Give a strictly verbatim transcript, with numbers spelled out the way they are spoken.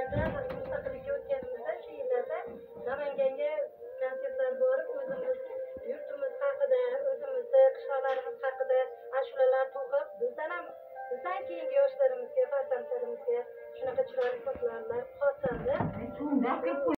yillarda mustaqillikka o'tganimizda shu yillarda Namanganga konsertlar borib o'zimiz yurtimiz haqida, o'zimizni qishloqlarimiz haqida ashulalar to'qib, bizdan ham bizdan keyingi yoshlarimizga, farzandlarimizga shunaqa chiroyli folklorlar xos